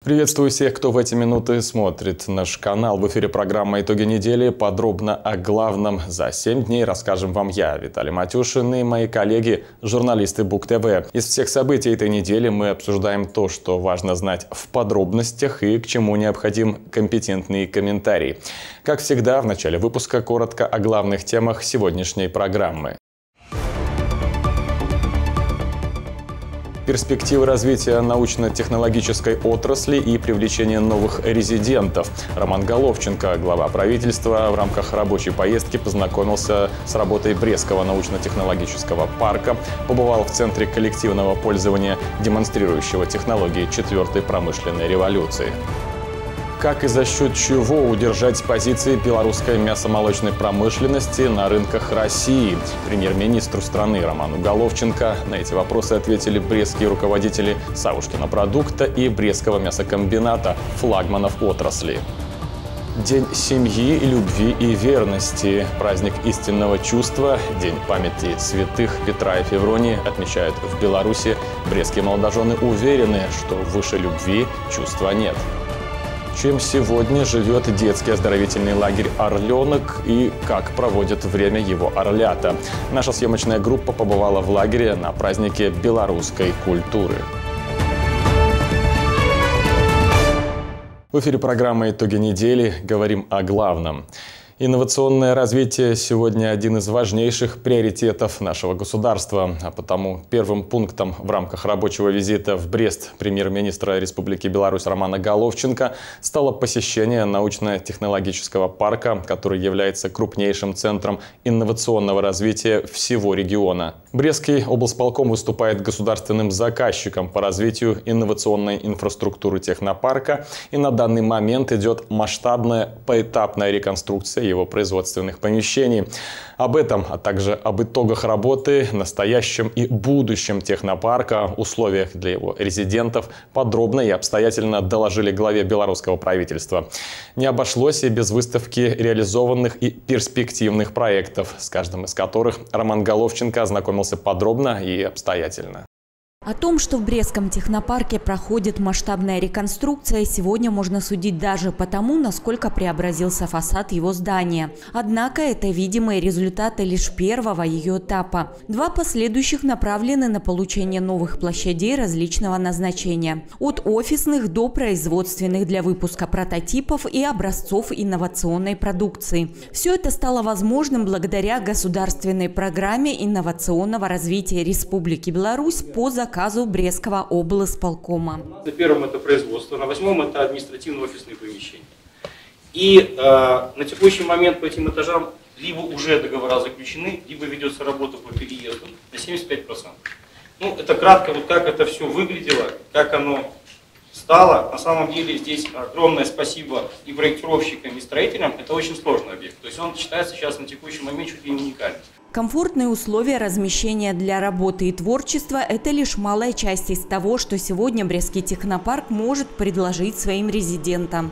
Приветствую всех, кто в эти минуты смотрит наш канал. В эфире программа «Итоги недели». Подробно о главном за 7 дней расскажем вам я, Виталий Матюшин, и мои коллеги, журналисты Бук-ТВ. Из всех событий этой недели мы обсуждаем то, что важно знать в подробностях и к чему необходим компетентный комментарий. Как всегда, в начале выпуска коротко о главных темах сегодняшней программы. Перспективы развития научно-технологической отрасли и привлечения новых резидентов. Роман Головченко, глава правительства, в рамках рабочей поездки познакомился с работой Брестского научно-технологического парка, побывал в Центре коллективного пользования, демонстрирующего технологии 4-й промышленной революции. Как и за счет чего удержать позиции белорусской мясомолочной промышленности на рынках России? Премьер-министру страны Роману Головченко на эти вопросы ответили брестские руководители Савушкина продукта и Брестского мясокомбината, флагманов отрасли. День семьи, любви и верности. Праздник истинного чувства, День памяти святых Петра и Февронии отмечают в Беларуси. Брестские молодожены уверены, что выше любви чувства нет. Чем сегодня живет детский оздоровительный лагерь «Орленок» и как проводят время его орлята. Наша съемочная группа побывала в лагере на празднике белорусской культуры. В эфире программы «Итоги недели». Говорим о главном. Инновационное развитие сегодня один из важнейших приоритетов нашего государства. А потому первым пунктом в рамках рабочего визита в Брест премьер-министра Республики Беларусь Романа Головченко стало посещение научно-технологического парка, который является крупнейшим центром инновационного развития всего региона. Брестский облсполком выступает государственным заказчиком по развитию инновационной инфраструктуры технопарка, и на данный момент идет масштабная поэтапная реконструкция его производственных помещений. Об этом, а также об итогах работы, настоящем и будущем технопарка, условиях для его резидентов подробно и обстоятельно доложили главе белорусского правительства. Не обошлось и без выставки реализованных и перспективных проектов, с каждым из которых Роман Головченко ознакомился подробно и обстоятельно. О том, что в Брестском технопарке проходит масштабная реконструкция, сегодня можно судить даже по тому, насколько преобразился фасад его здания. Однако это видимые результаты лишь первого ее этапа. Два последующих направлены на получение новых площадей различного назначения. От офисных до производственных для выпуска прототипов и образцов инновационной продукции. Все это стало возможным благодаря государственной программе инновационного развития Республики Беларусь по заказу Брестского облсполкома. На первом это производство, на 8-м это административно-офисные помещения. И на текущий момент по этим этажам либо уже договора заключены, либо ведется работа по переезду на 75%. Ну, это кратко, вот как это все выглядело, как оно стало. На самом деле здесь огромное спасибо и проектировщикам, и строителям. Это очень сложный объект. То есть он считается сейчас на текущий момент чуть ли не уникальным. Комфортные условия размещения для работы и творчества – это лишь малая часть из того, что сегодня Брестский технопарк может предложить своим резидентам.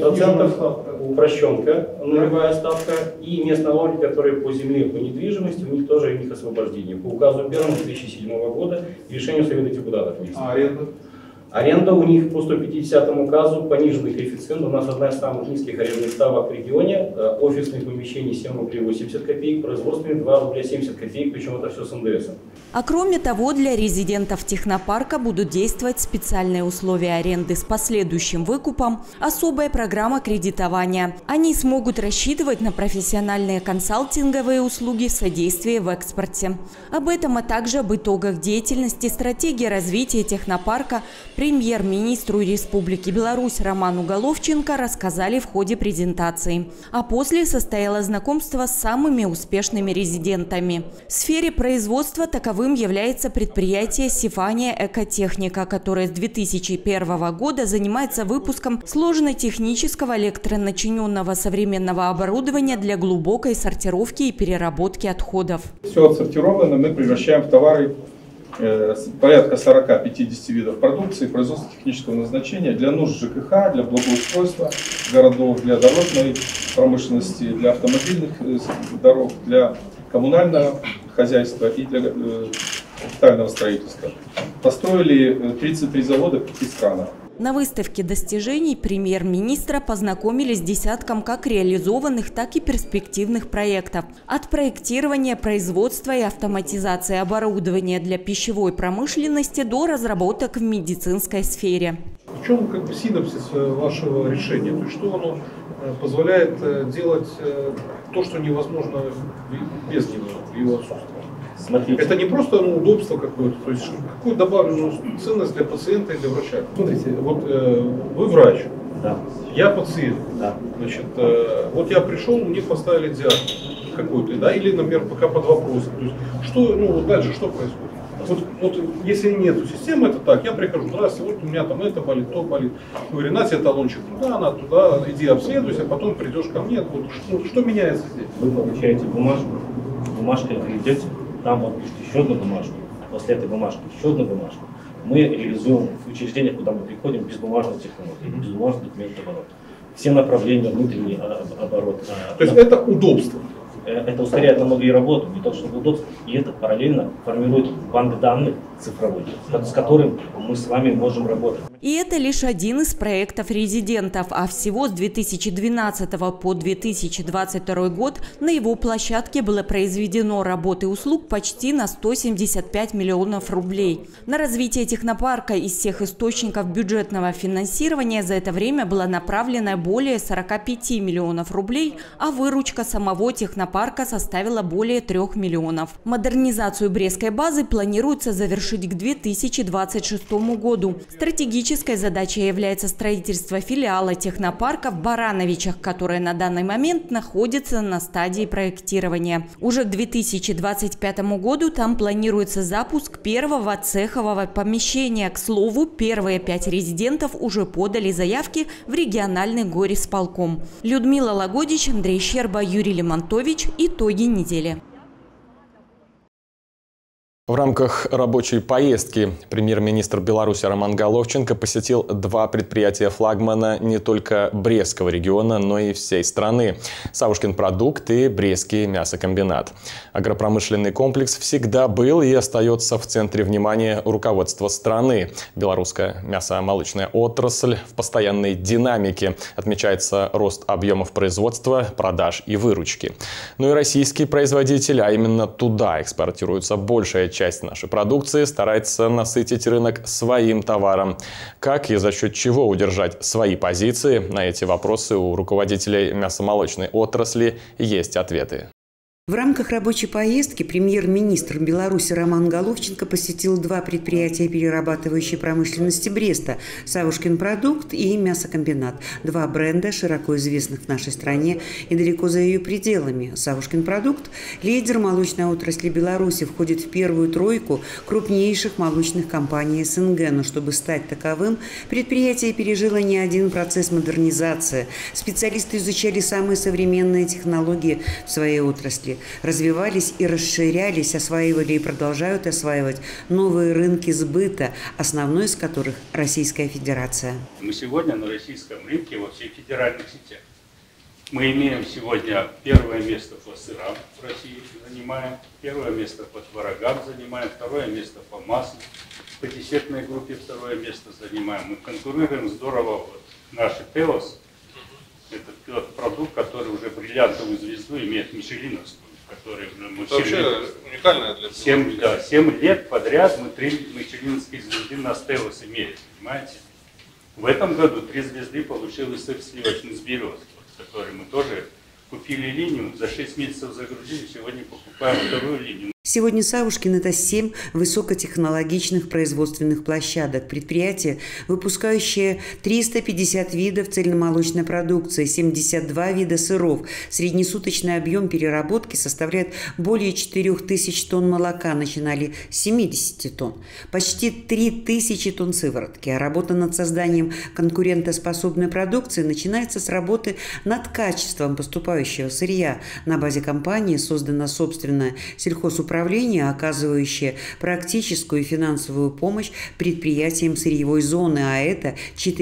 5% упрощенка, нулевая ставка, и местные налоги, которые по земле, по недвижимости, у них тоже освобождение. По указу 1 2007 года и решению Совета депутатов. Аренда у них по 150 указу, пониженный коэффициент. У нас одна из самых низких арендных ставок в регионе. Офисные помещения 7 рублей 80 копеек, производственные 2 рубля 70 копеек, причем это все с НДС. А кроме того, для резидентов технопарка будут действовать специальные условия аренды с последующим выкупом, особая программа кредитования. Они смогут рассчитывать на профессиональные консалтинговые услуги содействия в экспорте. Об этом, а также об итогах деятельности, стратегии развития технопарка премьер-министру Республики Беларусь Роману Головченко рассказали в ходе презентации. А после состоялось знакомство с самыми успешными резидентами. В сфере производства таковым является предприятие «Сифания Экотехника», которое с 2001 года занимается выпуском сложно-технического электроначиненного современного оборудования для глубокой сортировки и переработки отходов. Все отсортировано мы превращаем в товары порядка 40-50 видов продукции производственно-технического назначения для нужд ЖКХ, для благоустройства городов, для дорожной промышленности, для автомобильных дорог, для коммунального хозяйства и для капитального строительства. Построили 33 завода в 5 странах. На выставке достижений премьер-министра познакомились с десятком как реализованных, так и перспективных проектов. От проектирования, производства и автоматизации оборудования для пищевой промышленности до разработок в медицинской сфере. В чем синопсис вашего решения? То есть, что оно позволяет делать то, что невозможно без него, в его отсутствии? Смотрите. Это не просто удобство какое-то, то есть какую добавленную ценность для пациента и для врача. Смотрите, вот вы врач, да. Я пациент. Да. Значит, вот я пришел, мне поставили диагноз какой-то, да, или, например, пока под вопросом. То есть, что, дальше что происходит? Вот если нет системы, это так, я прихожу, здравствуйте, вот у меня там это болит, то болит. Говорю, на тебе талончик туда, иди обследуйся, а потом придешь ко мне. Вот, что меняется здесь? Вы получаете бумажку, бумажкой вы идете, там вот пишите еще одну бумажку, после этой бумажки еще одну бумажку. Мы реализуем в учреждениях, куда мы приходим, безбумажную технологию, безбумажный документооборот. Все направления, внутренний оборот. То есть это удобство? Это ускоряет намного и работу, не только чтобы удобство, и это параллельно формирует банк данных цифровой, с которым мы с вами можем работать. И это лишь один из проектов резидентов, а всего с 2012 по 2022 год на его площадке было произведено работ и услуг почти на 175 миллионов рублей. На развитие технопарка из всех источников бюджетного финансирования за это время было направлено более 45 миллионов рублей, а выручка самого технопарка составила более 3 миллионов. Модернизацию Брестской базы планируется завершить к 2026 году. Стратегической задачей является строительство филиала технопарка в Барановичах, которое на данный момент находится на стадии проектирования. Уже к 2025 году там планируется запуск первого цехового помещения. К слову, первые 5 резидентов уже подали заявки в региональный горисполком. Людмила Лагодич, Андрей Щерба, Юрий Лемонтович. Итоги недели. В рамках рабочей поездки премьер-министр Беларуси Роман Головченко посетил 2 предприятия флагмана не только Брестского региона, но и всей страны – Савушкин продукт и Брестский мясокомбинат. Агропромышленный комплекс всегда был и остается в центре внимания руководства страны. Белорусская мясомолочная отрасль в постоянной динамике. Отмечается рост объемов производства, продаж и выручки. Но и российский производитель, а именно туда экспортируется большая часть нашей продукции, старается насытить рынок своим товаром. Как и за счет чего удержать свои позиции? На эти вопросы у руководителей мясомолочной отрасли есть ответы. В рамках рабочей поездки премьер-министр Беларуси Роман Головченко посетил 2 предприятия перерабатывающей промышленности Бреста – Савушкин продукт и мясокомбинат. 2 бренда, широко известных в нашей стране и далеко за ее пределами. Савушкин продукт – лидер молочной отрасли Беларуси, входит в первую тройку крупнейших молочных компаний СНГ. Но чтобы стать таковым, предприятие пережило не один процесс модернизации. Специалисты изучали самые современные технологии в своей отрасли. Развивались и расширялись, осваивали и продолжают осваивать новые рынки сбыта, основной из которых – Российская Федерация. Мы сегодня на российском рынке во всех федеральных сетях. Мы имеем сегодня первое место по сырам в России, занимаем, первое место по творогам занимаем, второе место по маслу, по десертной группе второе место занимаем. Мы конкурируем здорово. Вот, наши Теос – это тот продукт, который уже бриллиантовую звезду имеет мишелиновскую. Который мы вообще уникальная для 7 лет подряд мы 3 мишелиновские звезды на Стеллас имели, понимаете? В этом году 3 звезды получил и сыр сливочный с берез, который мы тоже купили линию, за 6 месяцев загрузили, сегодня покупаем 2-ю линию. Сегодня Савушкин – это 7 высокотехнологичных производственных площадок. Предприятие, выпускающее 350 видов цельномолочной продукции, 72 вида сыров. Среднесуточный объем переработки составляет более 4000 тонн молока, начинали с 70 тонн. Почти 3000 тонн сыворотки. А работа над созданием конкурентоспособной продукции начинается с работы над качеством поступающего сырья. На базе компании создана собственная сельхозуправление, оказывающее практическую и финансовую помощь предприятиям сырьевой зоны, а это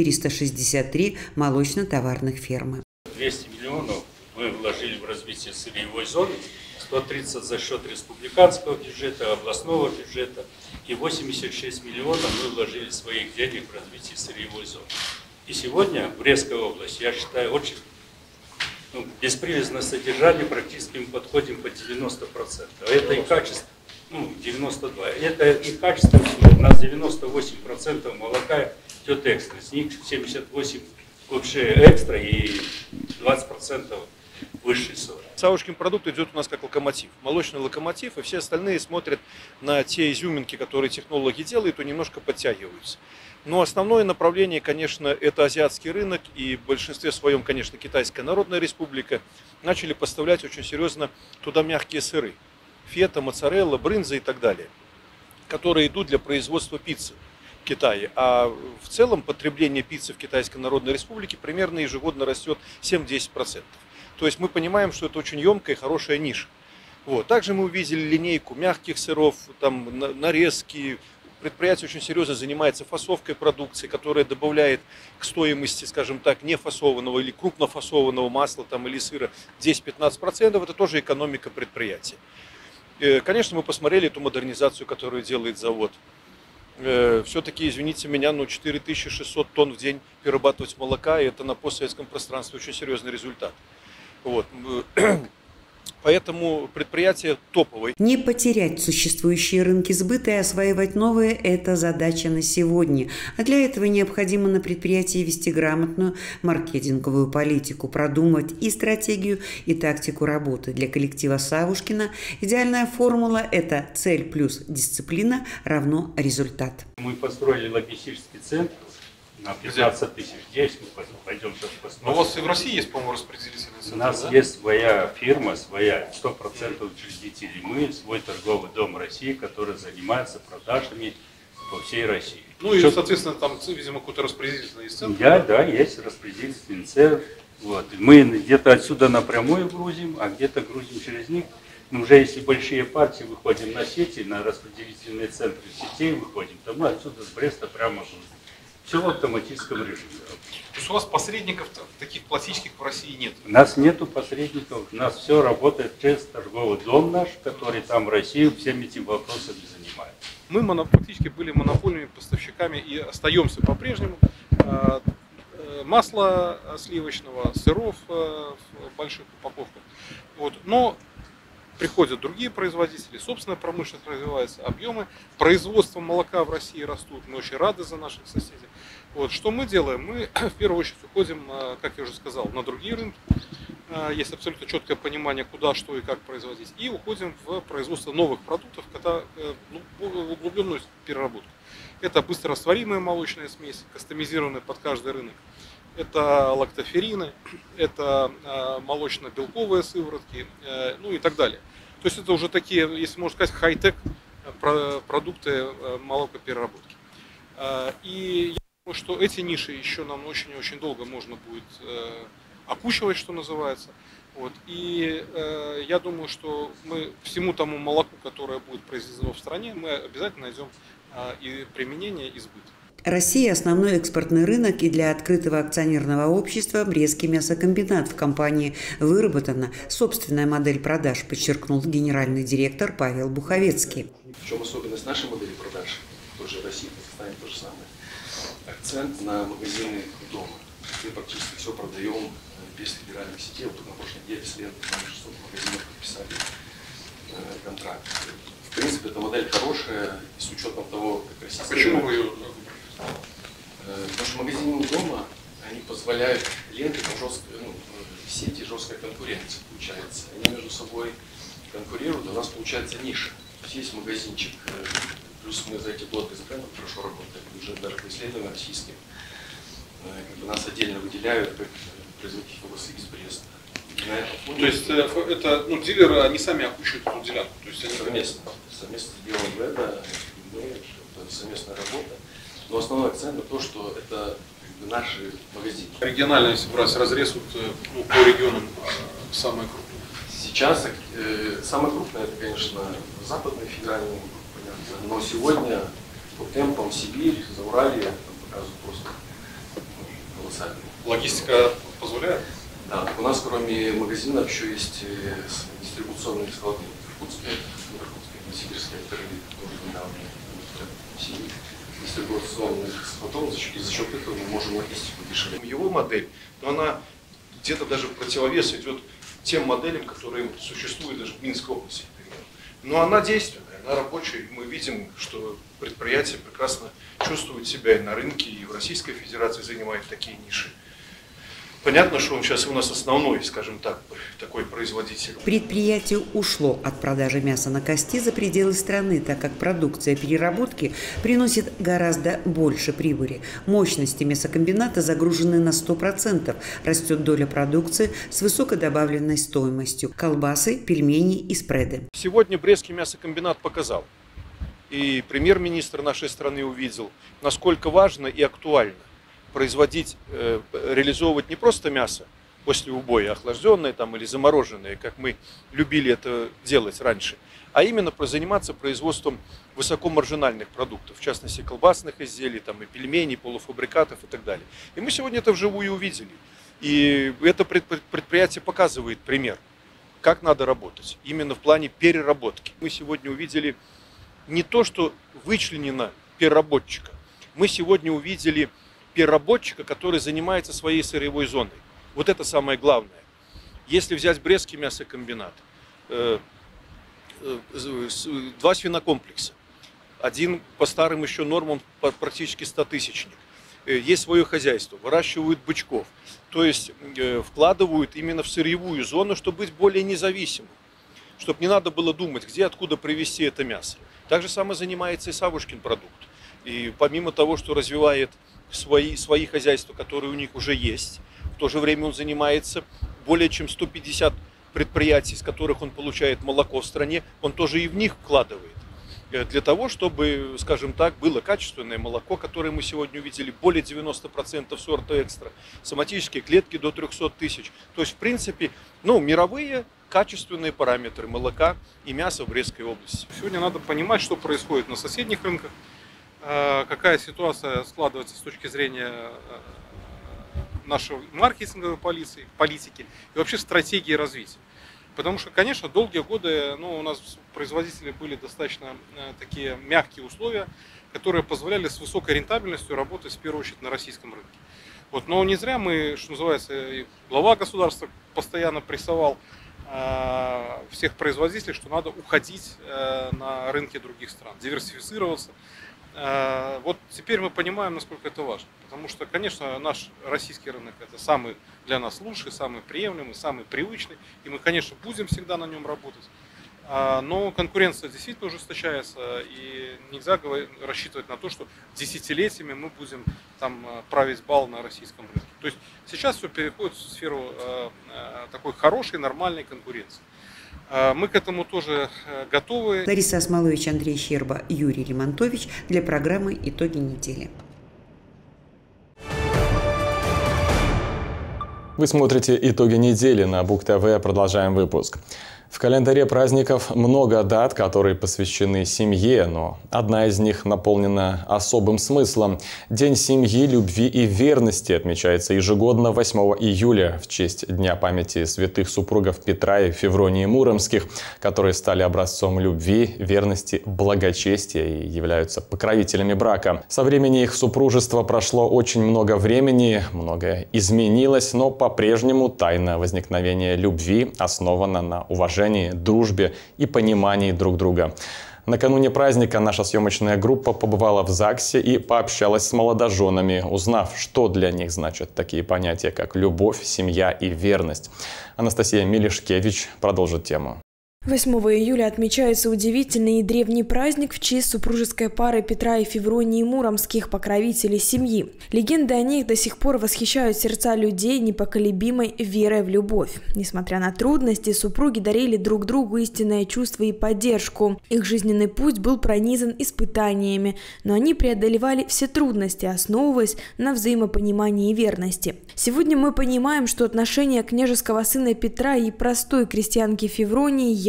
463 молочно-товарных фермы. 200 миллионов мы вложили в развитие сырьевой зоны, 130 за счет республиканского бюджета, областного бюджета, и 86 миллионов мы вложили своих денег в развитие сырьевой зоны. И сегодня в Брестской области, я считаю, очень беспривязное содержание, практически мы подходим по 90%. А это и качество, 92%. Это и качество всего. У нас 98% молока идет экстра, с них 78% вообще экстра и 20% высший сорт. Савушкин продукт идет у нас как локомотив, молочный локомотив, и все остальные смотрят на те изюминки, которые технологи делают, и немножко подтягиваются. Но основное направление, конечно, это азиатский рынок, и в большинстве своем, конечно, Китайская Народная Республика начали поставлять очень серьезно туда мягкие сыры. Фета, моцарелла, брынза и так далее, которые идут для производства пиццы в Китае. А в целом потребление пиццы в Китайской Народной Республике примерно ежегодно растет 7-10%. То есть мы понимаем, что это очень емкая и хорошая ниша. Вот. Также мы увидели линейку мягких сыров, там, нарезки. Предприятие очень серьезно занимается фасовкой продукции, которая добавляет к стоимости, скажем так, нефасованного или крупнофасованного масла там, или сыра 10-15%. Это тоже экономика предприятия. Конечно, мы посмотрели эту модернизацию, которую делает завод. Все-таки, извините меня, 4600 тонн в день перерабатывать молока, и это на постсоветском пространстве очень серьезный результат. Вот. Поэтому предприятие топовое. Не потерять существующие рынки сбыта и осваивать новые – это задача на сегодня. А для этого необходимо на предприятии вести грамотную маркетинговую политику, продумать и стратегию, и тактику работы. Для коллектива Савушкина идеальная формула – это цель плюс дисциплина равно результат. Мы построили логистический центр на 15 тысяч. Здесь мы пойдем сейчас посмотрим. Но у вас и в России есть, по-моему, распределительный центр, У нас да? есть своя фирма, своя 100% учредителей. Мы свой торговый дом России, который занимается продажами по всей России. Ну и, соответственно, там, видимо, какой-то распределительный центр. Да, есть распределительный центр. Вот. Мы где-то отсюда напрямую грузим, а где-то грузим через них. Но уже если большие партии выходим на сети, на распределительные центры сетей выходим, то мы отсюда с Бреста прямо грузим. Все в автоматическом режиме. То есть у вас посредников таких классических в России нет? У нас нету посредников, у нас все работает через торговый дом наш, который там в России всеми этими вопросами занимается. Мы фактически были монопольными поставщиками и остаемся по-прежнему. Масла сливочного, сыров в больших упаковках. Вот. Но приходят другие производители, собственная промышленность развивается, объемы производства молока в России растут. Мы очень рады за наших соседей. Вот. Что мы делаем? Мы в первую очередь уходим, как я уже сказал, на другие рынки. Есть абсолютно четкое понимание, куда, что и как производить. И уходим в производство новых продуктов, в углубленную переработку. Это быстрорастворимая молочная смесь, кастомизированная под каждый рынок. Это лактоферины, это молочно-белковые сыворотки, ну и так далее. То есть это уже такие, если можно сказать, хай-тек продукты молокопереработки. И я думаю, что эти ниши еще нам очень-очень долго можно будет окучивать, что называется. Вот. И я думаю, что мы всему тому молоку, которое будет произведено в стране, мы обязательно найдем и применение, и сбыт. Россия – основной экспортный рынок, и для открытого акционерного общества «Брестский мясокомбинат» в компании выработана собственная модель продаж, подчеркнул генеральный директор Павел Буховецкий. В чем особенность нашей модели продаж, тоже в России, в Казахстане то же самое. Акцент на магазины дома. Мы практически все продаем без федеральных сетей. Вот на прошлой неделе с лентой 600 магазинов подписали контракт. В принципе, эта модель хорошая, с учетом того, как российская... Почему вы ее... Потому что магазины дома, они позволяют ленты, там сети жесткая конкуренция получается. Они между собой конкурируют, у нас получается ниша. То есть есть магазинчик, плюс мы за эти годы с брендом хорошо работаем, уже даже по исследованиям российским. Нас отдельно выделяют как производитель колбасы из Бреста. То есть это дилеры, они сами окучивают эту делянку? То есть они совместно делаем это, совместная работа. Но основной акцент на то, что это наши магазины. Регионально, если брать разрез по регионам, самое крупное? Сейчас самое крупное, это, конечно, западный федеральный, понятно. Но сегодня по темпам Сибирь, Зауралье показывают просто колоссальные. Логистика позволяет? Так у нас кроме магазинов еще есть дистрибуционные склады в Иркутске, Новосибирске, которые тоже недавно дистрибуционных складов, и за счет этого мы можем логистику дешевле. Его модель, но она где-то даже в противовес идет тем моделям, которые существуют даже в Минской области. Но она действенная, она рабочая, и мы видим, что предприятия прекрасно чувствуют себя и на рынке, и в Российской Федерации занимают такие ниши. Понятно, что он сейчас у нас основной, скажем так, такой производитель. Предприятие ушло от продажи мяса на кости за пределы страны, так как продукция переработки приносит гораздо больше прибыли. Мощности мясокомбината загружены на 100%. Растет доля продукции с высокой добавленной стоимостью. Колбасы, пельмени и спреды. Сегодня Брестский мясокомбинат показал, и премьер-министр нашей страны увидел, насколько важно и актуально производить, реализовывать не просто мясо после убоя, охлажденное там, или замороженное, как мы любили это делать раньше, а именно заниматься производством высокомаржинальных продуктов, в частности колбасных изделий, там, и пельменей, полуфабрикатов и так далее. И мы сегодня это вживую увидели. И это предприятие показывает пример, как надо работать, именно в плане переработки. Мы сегодня увидели не то, что вычленено переработчика, мы сегодня увидели переработчика, который занимается своей сырьевой зоной. Вот это самое главное. Если взять Брестский мясокомбинат, 2 свинокомплекса, один по старым еще нормам практически 100-тысячник, есть свое хозяйство, выращивают бычков, то есть вкладывают именно в сырьевую зону, чтобы быть более независимым, чтобы не надо было думать, где, откуда привезти это мясо. Так же самое занимается и Савушкин продукт. И помимо того, что развивает свои хозяйства, которые у них уже есть, в то же время он занимается более чем 150 предприятий, с которых он получает молоко в стране, он тоже и в них вкладывает. Для того, чтобы, скажем так, было качественное молоко, которое мы сегодня увидели, более 90% сорта экстра, соматические клетки до 300 тысяч. То есть, в принципе, мировые качественные параметры молока и мяса в Брестской области. Сегодня надо понимать, что происходит на соседних рынках, какая ситуация складывается с точки зрения нашей маркетинговой политики и вообще стратегии развития. Потому что, конечно, долгие годы у нас производители были достаточно такие мягкие условия, которые позволяли с высокой рентабельностью работать в первую очередь на российском рынке. Но не зря мы, что называется, и глава государства постоянно прессовал всех производителей, что надо уходить на рынки других стран, диверсифицироваться. Вот теперь мы понимаем, насколько это важно. Потому что, конечно, наш российский рынок это самый для нас лучший, самый приемлемый, самый привычный. И мы, конечно, будем всегда на нем работать. Но конкуренция действительно ужесточается. И нельзя рассчитывать на то, что десятилетиями мы будем править бал на российском рынке. То есть сейчас все переходит в сферу такой хорошей, нормальной конкуренции. Мы к этому тоже готовы. Лариса Осмолович, Андрей Щерба, Юрий Лемонтович для программы «Итоги недели». Вы смотрите «Итоги недели» на Бук ТВ. Продолжаем выпуск. В календаре праздников много дат, которые посвящены семье, но одна из них наполнена особым смыслом. День семьи, любви и верности отмечается ежегодно 8 июля в честь Дня памяти святых супругов Петра и Февронии Муромских, которые стали образцом любви, верности, благочестия и являются покровителями брака. Со времени их супружества прошло очень много времени, многое изменилось, но по-прежнему тайна возникновения любви основана на уважении, дружбе и понимании друг друга. Накануне праздника наша съемочная группа побывала в ЗАГСе и пообщалась с молодоженами, узнав, что для них значат такие понятия, как любовь, семья и верность. Анастасия Мелешкевич продолжит тему. 8 июля отмечается удивительный и древний праздник в честь супружеской пары Петра и Февронии Муромских, покровителей семьи. Легенды о них до сих пор восхищают сердца людей непоколебимой верой в любовь. Несмотря на трудности, супруги дарили друг другу истинное чувство и поддержку. Их жизненный путь был пронизан испытаниями, но они преодолевали все трудности, основываясь на взаимопонимании и верности. Сегодня мы понимаем, что отношения княжеского сына Петра и простой крестьянки Февронии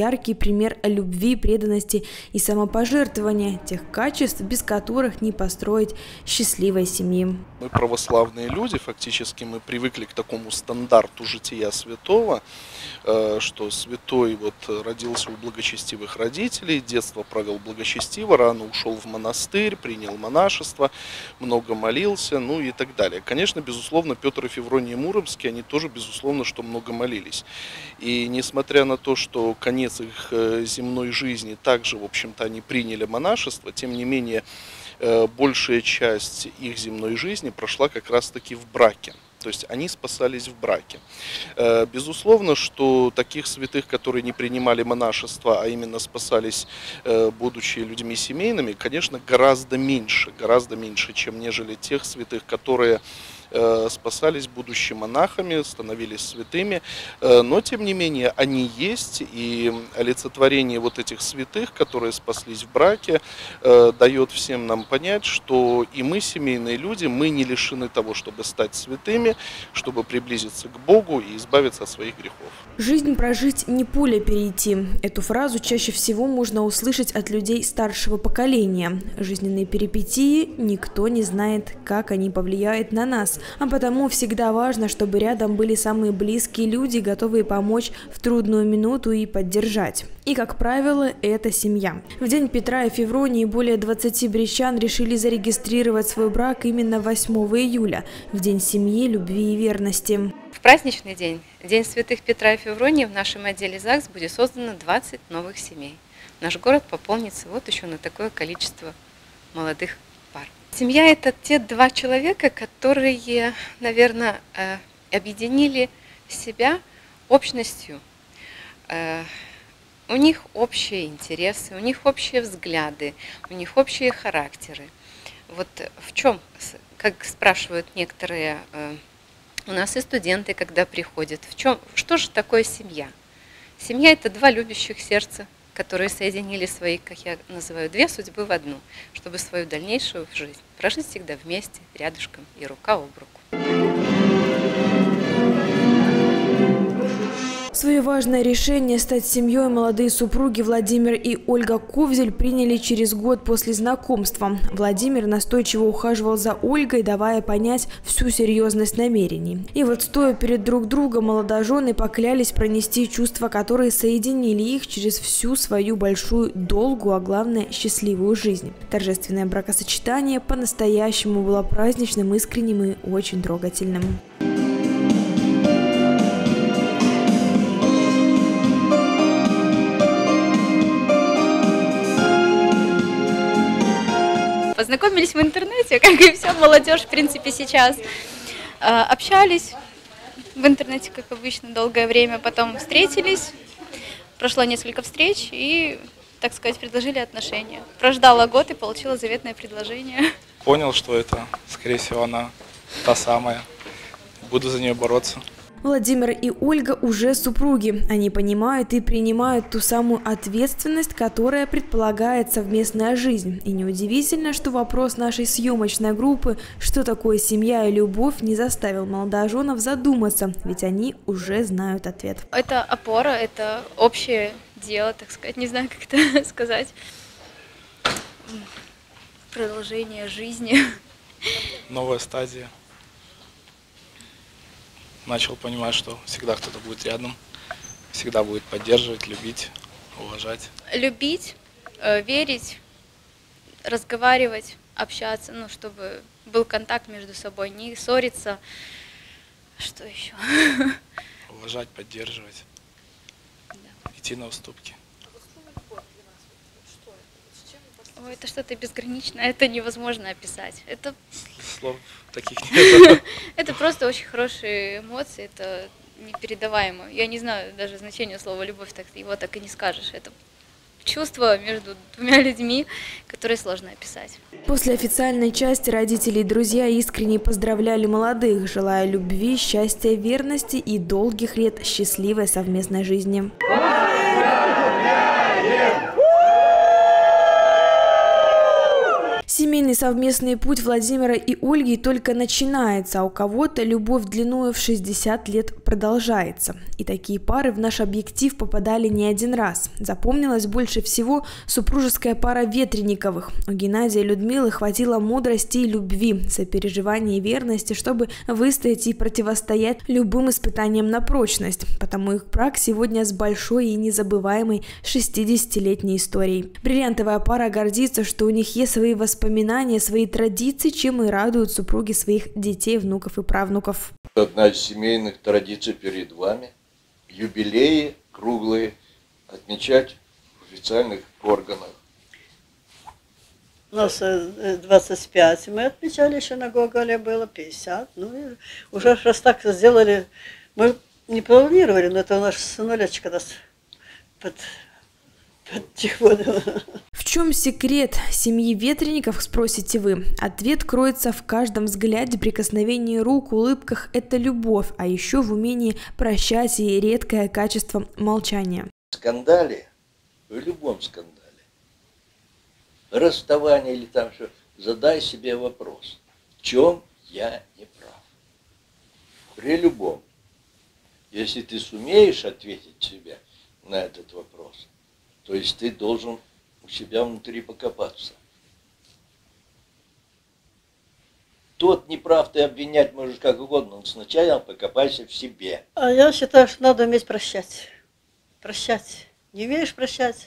яркий пример любви, преданности и самопожертвования, тех качеств, без которых не построить счастливой семьи. Мы православные люди, фактически мы привыкли к такому стандарту жития святого, что святой родился у благочестивых родителей, детство провел благочестиво, рано ушел в монастырь, принял монашество, много молился, и так далее. Конечно, безусловно, Петр и Февроний Муромские, они тоже, безусловно, что много молились. И несмотря на то, что конец их земной жизни также, в общем-то, они приняли монашество, тем не менее, большая часть их земной жизни прошла как раз-таки в браке. То есть они спасались в браке. Безусловно, что таких святых, которые не принимали монашество, а именно спасались, будучи людьми семейными, конечно, гораздо меньше, чем нежели тех святых, которые спасались, будучи монахами, становились святыми, но тем не менее они есть, и олицетворение этих святых, которые спаслись в браке, дает всем нам понять, что и мы, семейные люди, мы не лишены того, чтобы стать святыми, чтобы приблизиться к Богу и избавиться от своих грехов. Жизнь прожить, не поле перейти. Эту фразу чаще всего можно услышать от людей старшего поколения. Жизненные перипетии никто не знает, как они повлияют на нас. А потому всегда важно, чтобы рядом были самые близкие люди, готовые помочь в трудную минуту и поддержать. И, как правило, это семья. В день Петра и Февронии более 20 брестчан решили зарегистрировать свой брак именно 8 июля, в день семьи, любви и верности. В праздничный день, День святых Петра и Февронии, в нашем отделе ЗАГС будет создано 20 новых семей. Наш город пополнится еще на такое количество молодых пар. Семья – это те два человека, которые, наверное, объединили себя общностью. У них общие интересы, у них общие взгляды, у них общие характеры. В чем, как спрашивают некоторые у нас и студенты, когда приходят, что же такое семья? Семья – это два любящих сердца, которые соединили свои, как я называю, две судьбы в одну, чтобы свою дальнейшую жизнь прожить всегда вместе, рядышком и рука об руку. Свое важное решение стать семьей молодые супруги Владимир и Ольга Ковзель приняли через год после знакомства. Владимир настойчиво ухаживал за Ольгой, давая понять всю серьезность намерений. И стоя перед друг другом, молодожены поклялись пронести чувства, которые соединили их через всю свою большую, долгую, а главное, счастливую жизнь. Торжественное бракосочетание по-настоящему было праздничным, искренним и очень трогательным. Познакомились в интернете, как и вся молодежь, в принципе, сейчас. Общались в интернете, как обычно, долгое время, потом встретились. Прошло несколько встреч и, так сказать, предложили отношения. Прождала год и получила заветное предложение. Понял, что это, скорее всего, она та самая. Буду за нее бороться. Владимир и Ольга уже супруги. Они понимают и принимают ту самую ответственность, которая предполагает совместная жизнь. И неудивительно, что вопрос нашей съемочной группы «Что такое семья и любовь?» не заставил молодоженов задуматься, ведь они уже знают ответ. Это опора, это общее дело, так сказать, не знаю, как это сказать. Продолжение жизни. Новая стадия. Начал понимать, что всегда кто-то будет рядом, всегда будет поддерживать, любить, уважать. Любить, верить, разговаривать, общаться, чтобы был контакт между собой, не ссориться. Что еще? Уважать, поддерживать, идти на уступки. Это что-то безграничное, это невозможно описать. Это слов таких нет. Это просто очень хорошие эмоции, это непередаваемо. Я не знаю даже значения слова любовь, его так и не скажешь. Это чувство между двумя людьми, которое сложно описать. После официальной части родители и друзья искренне поздравляли молодых, желая любви, счастья, верности и долгих лет счастливой совместной жизни. Семейный словами, совместный путь Владимира и Ольги только начинается, а у кого-то любовь длиною в 60 лет продолжается. И такие пары в наш объектив попадали не один раз. Запомнилась больше всего супружеская пара Ветренниковых. У Геннадия и Людмилы хватило мудрости и любви, сопереживания и верности, чтобы выстоять и противостоять любым испытаниям на прочность. Потому их брак сегодня с большой и незабываемой 60-летней историей. Бриллиантовая пара гордится, что у них есть свои воспоминания, свои традиции, чем и радуют супруги своих детей, внуков и правнуков. Одна из семейных традиций перед вами – юбилеи круглые отмечать в официальных органах. У нас 25 мы отмечали, еще на Гоголе было 50. Ну и уже раз так сделали, мы не планировали, но это у нас сынулечка нас подтихводила. В чем секрет семьи Ветренников, спросите вы? Ответ кроется в каждом взгляде, прикосновении рук, улыбках. Это любовь, а еще в умении прощать и редкое качество молчания. В скандале, в любом скандале, расставание или там что, задай себе вопрос, в чем я не прав. При любом. Если ты сумеешь ответить себе на этот вопрос, то есть ты должен у себя внутри покопаться. Тот неправ, ты обвинять можешь как угодно, но сначала покопайся в себе. А я считаю, что надо уметь прощать. Прощать. Не умеешь прощать.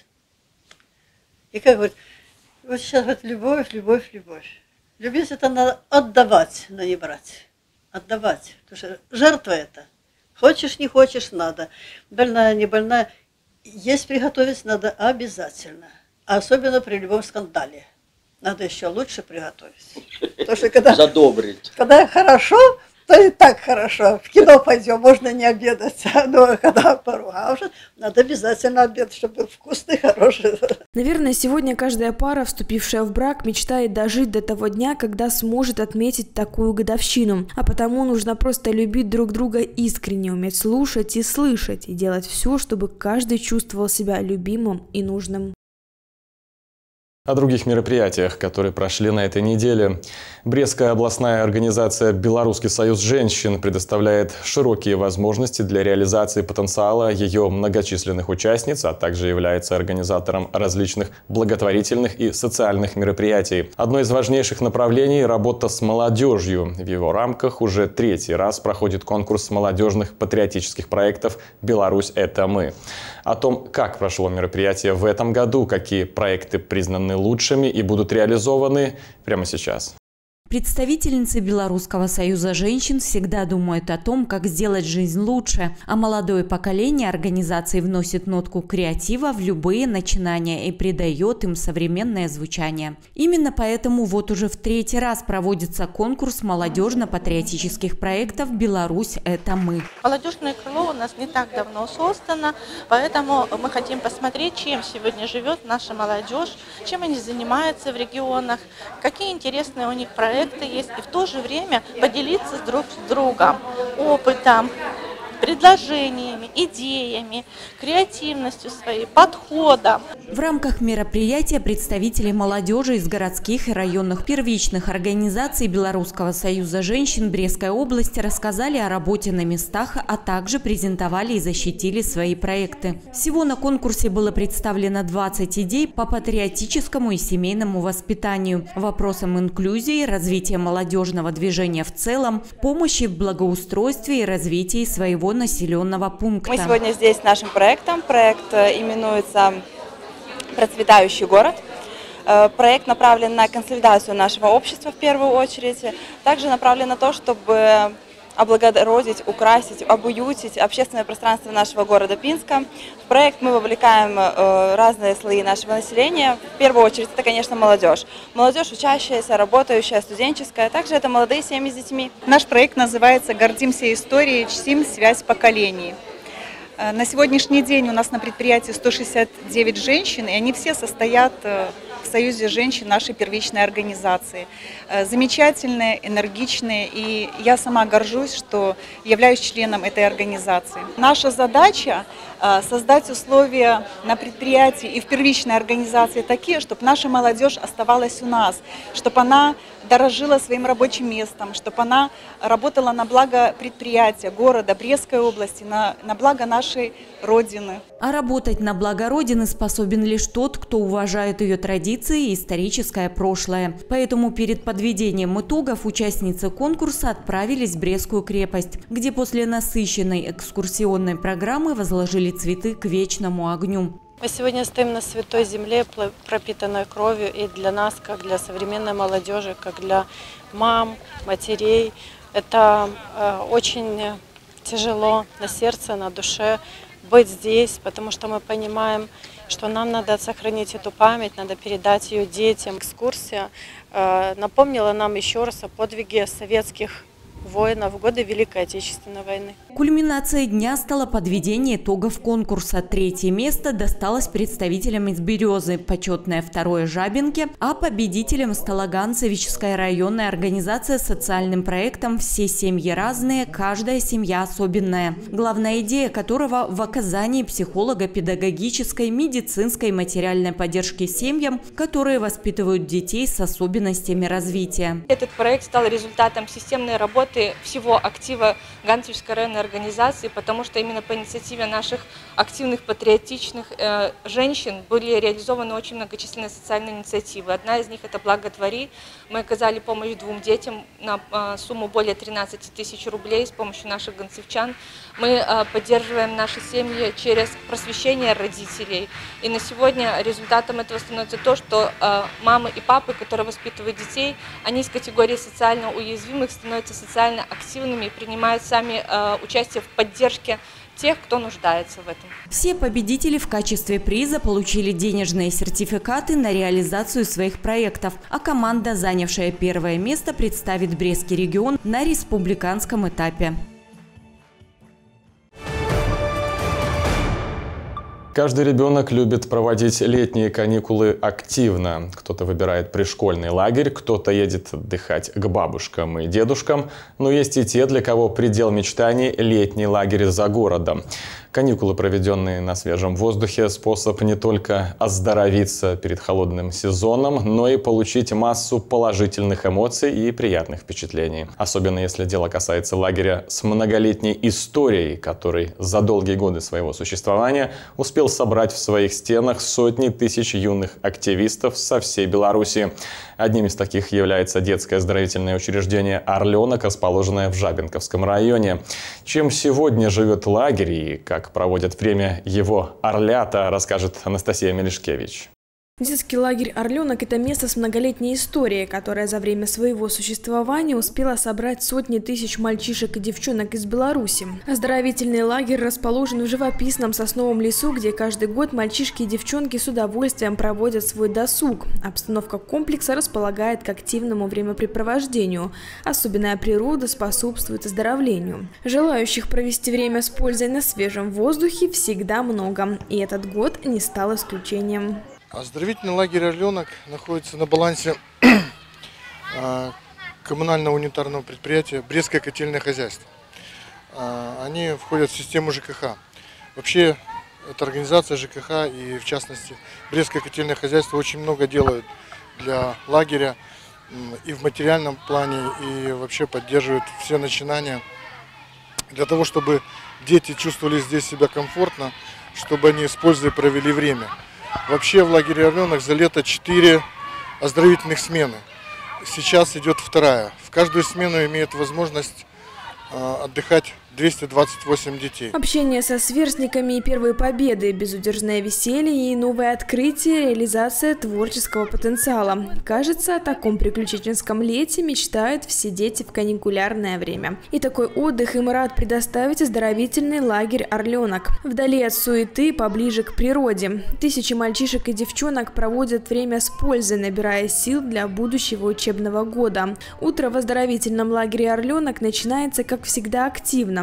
И как говорит, вот сейчас вот любовь, любовь, любовь. Любить это надо отдавать, но не брать. Отдавать. Потому что жертва это. Хочешь, не хочешь, надо. Больная, не больная. Есть приготовить надо обязательно. Особенно при любом скандале. Надо еще лучше приготовить. Потому что когда, задобрить. Когда хорошо, то и так хорошо. В кино пойдем, можно не обедать. Но когда поругавшись, надо обязательно обед, чтобы был вкусный, хороший. Наверное, сегодня каждая пара, вступившая в брак, мечтает дожить до того дня, когда сможет отметить такую годовщину. А потому нужно просто любить друг друга искренне, уметь слушать и слышать, и делать все, чтобы каждый чувствовал себя любимым и нужным. О других мероприятиях, которые прошли на этой неделе. Брестская областная организация «Белорусский союз женщин» предоставляет широкие возможности для реализации потенциала ее многочисленных участниц, а также является организатором различных благотворительных и социальных мероприятий. Одно из важнейших направлений – работа с молодежью. В его рамках уже третий раз проходит конкурс молодежных патриотических проектов «Беларусь – это мы». О том, как прошло мероприятие в этом году, какие проекты признаны лучшими и будут реализованы прямо сейчас. Представительницы Белорусского союза женщин всегда думают о том, как сделать жизнь лучше, а молодое поколение организации вносит нотку креатива в любые начинания и придает им современное звучание. Именно поэтому вот уже в третий раз проводится конкурс молодежно-патриотических проектов «Беларусь – это мы». Молодежное крыло у нас не так давно создано, поэтому мы хотим посмотреть, чем сегодня живет наша молодежь, чем они занимаются в регионах, какие интересные у них проекты есть, и в то же время поделиться друг с другом опытом, предложениями, идеями, креативностью своей, подходом. В рамках мероприятия представители молодежи из городских и районных первичных организаций Белорусского союза женщин Брестской области рассказали о работе на местах, а также презентовали и защитили свои проекты. Всего на конкурсе было представлено 20 идей по патриотическому и семейному воспитанию, вопросам инклюзии, развития молодежного движения в целом, помощи в благоустройстве и развитии своего населенного пункта. Мы сегодня здесь с нашим проектом. Проект именуется «Процветающий город». Проект направлен на консолидацию нашего общества в первую очередь. Также направлен на то, чтобы облагородить, украсить, обуютить общественное пространство нашего города Пинска. В проект мы вовлекаем разные слои нашего населения. В первую очередь это, конечно, молодежь. Молодежь учащаяся, работающая, студенческая. Также это молодые семьи с детьми. Наш проект называется «Гордимся историей, чтим связь поколений». На сегодняшний день у нас на предприятии 169 женщин, и они все состоят в Союзе женщин нашей первичной организации. Замечательные, энергичные, и я сама горжусь, что являюсь членом этой организации. Наша задача создать условия на предприятии и в первичной организации такие, чтобы наша молодежь оставалась у нас, чтобы она дорожила своим рабочим местом, чтобы она работала на благо предприятия, города, Брестской области, на благо нашей Родины. А работать на благо Родины способен лишь тот, кто уважает ее традиции и историческое прошлое. Поэтому перед подведением итогов участницы конкурса отправились в Брестскую крепость, где после насыщенной экскурсионной программы возложили цветы к вечному огню. Мы сегодня стоим на святой земле, пропитанной кровью, и для нас, как для современной молодежи, как для мам, матерей, это очень тяжело на сердце, на душе быть здесь, потому что мы понимаем, что нам надо сохранить эту память, надо передать ее детям. Экскурсия напомнила нам еще раз о подвиге советских воинов в годы Великой Отечественной войны. Кульминацией дня стало подведение итогов конкурса. 3-е место досталось представителям из Березы, почетное 2-е Жабинке, а победителем стала Ганцевичская районная организация с социальным проектом «Все семьи разные, каждая семья особенная», главная идея которого в оказании психолого-педагогической, медицинской и материальной поддержки семьям, которые воспитывают детей с особенностями развития. Этот проект стал результатом системной работы всего актива Ганцевичской районной организации, потому что именно по инициативе наших активных патриотичных женщин были реализованы очень многочисленные социальные инициативы. Одна из них – это «Благотвори». Мы оказали помощь 2 детям на сумму более 13 тысяч рублей с помощью наших ганцевчан. Мы поддерживаем наши семьи через просвещение родителей. И на сегодня результатом этого становится то, что мамы и папы, которые воспитывают детей, они из категории социально уязвимых становятся социально активными и принимают сами участие в поддержке тех, кто нуждается в этом. Все победители в качестве приза получили денежные сертификаты на реализацию своих проектов, а команда, занявшая 1-е место, представит Брестский регион на республиканском этапе. Каждый ребенок любит проводить летние каникулы активно. Кто-то выбирает пришкольный лагерь, кто-то едет отдыхать к бабушкам и дедушкам. Но есть и те, для кого предел мечтаний – летний лагерь за городом. Каникулы, проведенные на свежем воздухе, способ не только оздоровиться перед холодным сезоном, но и получить массу положительных эмоций и приятных впечатлений. Особенно если дело касается лагеря с многолетней историей, который за долгие годы своего существования успел собрать в своих стенах сотни тысяч юных активистов со всей Беларуси. Одним из таких является детское оздоровительное учреждение «Орленок», расположенное в Жабинковском районе. Чем сегодня живет лагерь и как проводят время его орлята, расскажет Анастасия Мелешкевич. Детский лагерь «Орленок» – это место с многолетней историей, которое за время своего существования успело собрать сотни тысяч мальчишек и девчонок из Беларуси. Оздоровительный лагерь расположен в живописном сосновом лесу, где каждый год мальчишки и девчонки с удовольствием проводят свой досуг. Обстановка комплекса располагает к активному времяпрепровождению. Особенная природа способствует оздоровлению. Желающих провести время с пользой на свежем воздухе всегда много, и этот год не стал исключением. Оздоровительный лагерь «Орленок» находится на балансе коммунального унитарного предприятия «Брестское котельное хозяйство». Они входят в систему ЖКХ. Вообще, эта организация ЖКХ и, в частности, Брестское котельное хозяйство очень много делают для лагеря и в материальном плане, и вообще поддерживают все начинания для того, чтобы дети чувствовали здесь себя комфортно, чтобы они с пользой провели время. Вообще в лагере «Орленок» за лето 4 оздоровительных смены. Сейчас идет 2-я. В каждую смену имеет возможность отдыхать 228 детей. Общение со сверстниками и первые победы, безудержное веселье и новые открытия, реализация творческого потенциала. Кажется, о таком приключенческом лете мечтают все дети в каникулярное время. И такой отдых им рад предоставить оздоровительный лагерь «Орленок». Вдали от суеты, поближе к природе. Тысячи мальчишек и девчонок проводят время с пользой, набирая сил для будущего учебного года. Утро в оздоровительном лагере «Орленок» начинается, как всегда, активно.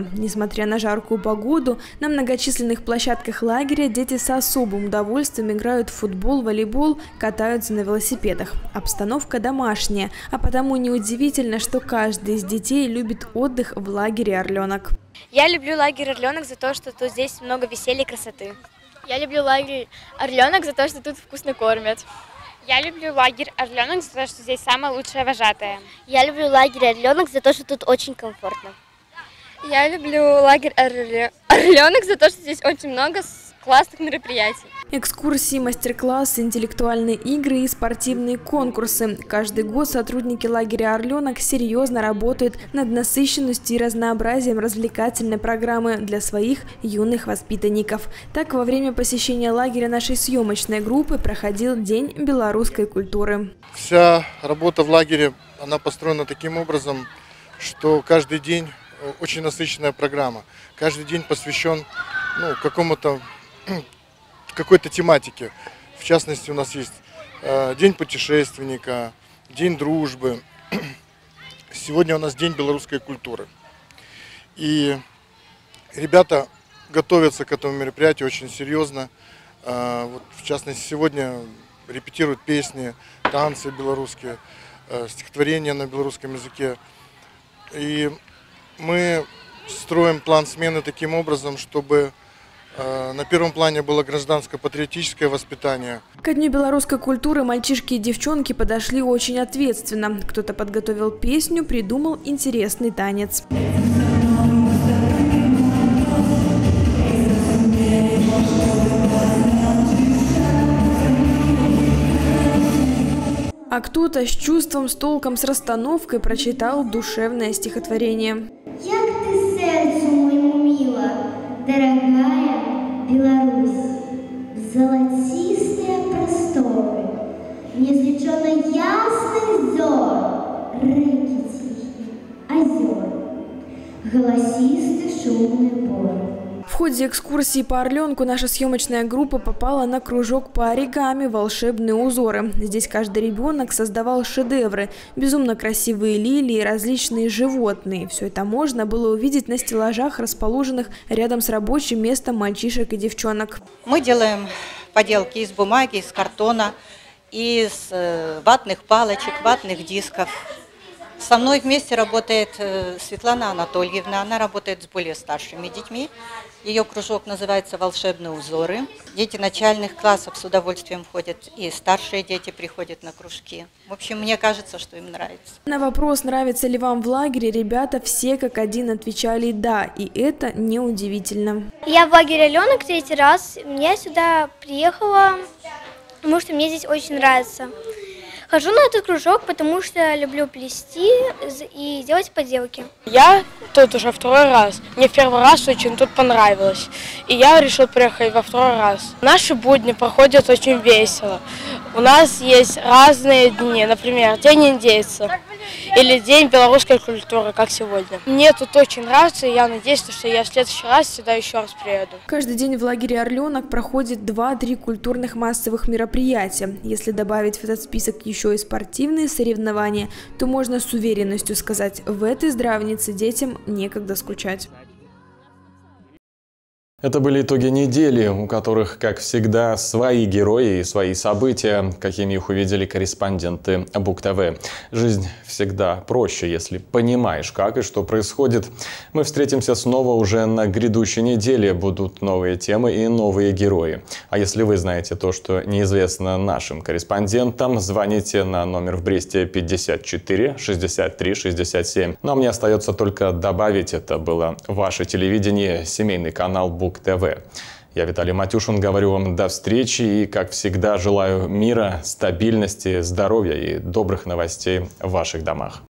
спокойно. Несмотря на жаркую погоду, на многочисленных площадках лагеря дети с особым удовольствием играют в футбол, волейбол, катаются на велосипедах. Обстановка домашняя, а потому неудивительно, что каждый из детей любит отдых в лагере «Орленок». Я люблю лагерь «Орленок» за то, что тут здесь много веселья и красоты. Я люблю лагерь «Орленок» за то, что тут вкусно кормят. Я люблю лагерь «Орленок» за то, что здесь самая лучшая вожатая. Я люблю лагерь «Орленок» за то, что тут очень комфортно. Я люблю лагерь «Орленок» за то, что здесь очень много классных мероприятий. Экскурсии, мастер-классы, интеллектуальные игры и спортивные конкурсы. Каждый год сотрудники лагеря «Орленок» серьезно работают над насыщенностью и разнообразием развлекательной программы для своих юных воспитанников. Так, во время посещения лагеря нашей съемочной группы проходил День белорусской культуры. Вся работа в лагере, она построена таким образом, что каждый день очень насыщенная программа. Каждый день посвящен какой-то тематике. В частности, у нас есть День путешественника, День дружбы. Сегодня у нас День белорусской культуры. И ребята готовятся к этому мероприятию очень серьезно. Вот, в частности, сегодня репетируют песни, танцы белорусские, стихотворения на белорусском языке. И мы строим план смены таким образом, чтобы на первом плане было гражданско-патриотическое воспитание. Ко Дню белорусской культуры мальчишки и девчонки подошли очень ответственно. Кто-то подготовил песню, придумал интересный танец. А кто-то с чувством, с толком, с расстановкой прочитал душевное стихотворение. Як ты сердцу моему мила, дорогая Беларусь, золотистые просторы, неизвлеченно ясных зор, реки тихие, озер, голосистый шумный бор. В ходе экскурсии по Орленку наша съемочная группа попала на кружок по оригами «Волшебные узоры». Здесь каждый ребенок создавал шедевры, безумно красивые лилии, различные животные. Все это можно было увидеть на стеллажах, расположенных рядом с рабочим местом мальчишек и девчонок. Мы делаем поделки из бумаги, из картона, из ватных палочек, ватных дисков. Со мной вместе работает Светлана Анатольевна, она работает с более старшими детьми. Ее кружок называется «Волшебные узоры». Дети начальных классов с удовольствием ходят, и старшие дети приходят на кружки. В общем, мне кажется, что им нравится. На вопрос, нравится ли вам в лагере, ребята все как один отвечали «да», и это неудивительно. Я в лагере «Орленок» третий раз. Я сюда приехала, потому что мне здесь очень нравится. Хожу на этот кружок, потому что люблю плести и делать поделки. Я тут уже второй раз. Мне в первый раз очень тут понравилось. И я решил приехать во второй раз. Наши будни проходят очень весело. У нас есть разные дни, например, День индейца или День белорусской культуры, как сегодня. Мне тут очень нравится, и я надеюсь, что я в следующий раз сюда еще раз приеду. Каждый день в лагере «Орленок» проходит 2-3 культурных массовых мероприятия. Если добавить в этот список еще и спортивные соревнования, то можно с уверенностью сказать, в этой здравнице детям некогда скучать. Это были итоги недели, у которых, как всегда, свои герои и свои события, какими их увидели корреспонденты БугТV. Жизнь всегда проще, если понимаешь, как и что происходит. Мы встретимся снова уже на грядущей неделе. Будут новые темы и новые герои. А если вы знаете то, что неизвестно нашим корреспондентам, звоните на номер в Бресте 54 63 67. Но мне остается только добавить, это было ваше телевидение, семейный канал БугТV. Я Виталий Матюшин, говорю вам до встречи и, как всегда, желаю мира, стабильности, здоровья и добрых новостей в ваших домах.